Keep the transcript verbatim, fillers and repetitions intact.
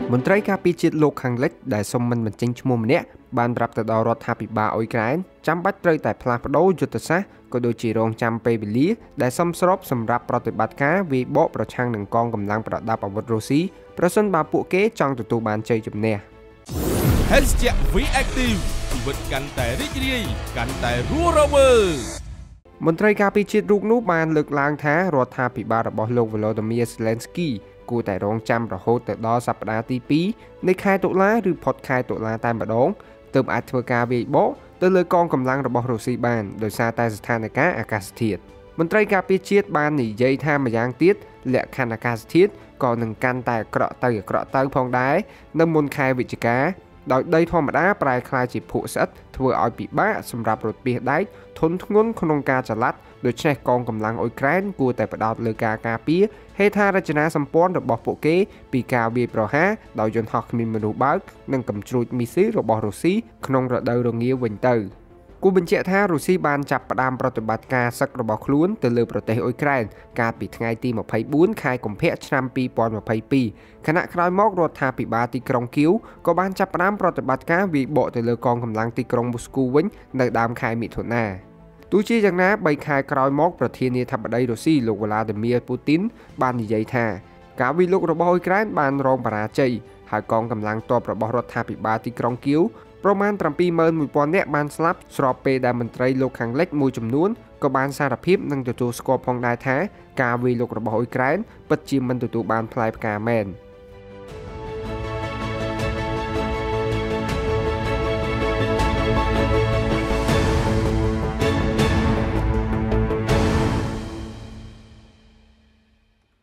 មន្ត្រីការពារជាតិលោកខាងលិចដែលសុំមិនបញ្ចេញឈ្មោះម្នាក់បានប្រាប់ទៅដល់រដ្ឋាភិបាលអ៊ុយក្រែនចាំបាច់ត្រូវតែផ្លាស់ប្ដូរយុទ្ធសាស្ត្រក៏ដូចជារងចាំពេលវេលាដែលសមស្របសម្រាប់ប្រតិបត្តិការវាយបកប្រឆាំងនឹងកងកម្លាំងប្រដាប់អាវុធរុស្ស៊ីប្រសិនបើពួកគេចង់ទទួលបានជ័យជំនះ Hashtag វី Active ជីវិតកាន់តែរីករាយកាន់តែរស់រវើកមន្ត្រីការពារជាតិរូបនោះបានលើកឡើងថារដ្ឋាភិបាលរបស់លោក Volodymyr Zelensky គួរតែរងចាំរហូតទៅដល់សប្តាហ៍ទីពីរនៃខែតុលាឬផុតខែតុលាតែម្ដងទើបអាចធ្វើការវាយបកទៅលើកងកម្លាំងរបស់រុស្ស៊ីបានដោយសារតែស្ថានភាពអាកាសធាតុមន្ត្រីការពារជាតិបាននិយាយថាម្យ៉ាងទៀតលក្ខខណ្ឌអាកាសធាតុក៏នឹងកាន់តែអាក្រក់ទៅអាក្រក់ទៅផងដែរនៅមុនខែវិច្ឆិកាដោយដីធម្មតាប្រែក្លាយជាភក់ស្អិតធ្វើឲ្យពិបាកសម្រាប់រថពាសដែកធន់ធ្ងន់ក្នុងការចល័តដូច្នេះកងកម្លាំងអ៊ុយក្រែនគួរតែផ្ដោតលើការការពារហេដ្ឋារចនាសម្ព័ន្ធរបស់ពួកគេពីការវាយប្រហារដោយយន្តហោះគ្មានមនុស្សបើកនិងកំជ្រួចមីស៊ីលរបស់រុស្ស៊ីក្នុងរដូវរងាវិញទៅគូបញ្ជាក់ថារុស្ស៊ីបានចាប់ផ្ដើមប្រតិបត្តិការសឹករបស់ខ្លួនទៅលើប្រទេសអ៊ុយក្រែនកាលពីថ្ងៃទីម្ភៃបួនខែកុម្ភៈឆ្នាំពីរពាន់ម្ភៃពីរខណៈក្រោយមករដ្ឋាភិបាលទីក្រុងគៀវក៏បានចាប់ផ្ដើមប្រតិបត្តិការវាយបកទៅលើកងកម្លាំងទីក្រុងមូស្គូវិញនៅដើមខែមិថុនាទោះជាយ៉ាងណាបីខែក្រោយមកប្រធានាធិបតីរុស្ស៊ីលោក Vladimir Putin បាននិយាយថាការវិលុករបស់អ៊ុយក្រែនបានរងបរាជ័យហើយកងកម្លាំងទ័ពរបស់រដ្ឋាភិបាលទីក្រុងគៀវប្រមាណ bảy mươi nghìn một trămនាក់បានស្លាប់ស្របពេលដែលមន្ត្រីលោកខាងលិចមួយចំនួនក៏បានសារភាពនិងទទួលស្គាល់ផងដែរថាការវាយលុករបស់អ៊ុយក្រែនពិតជាមិនទទួលបានផ្លែផ្កាមែន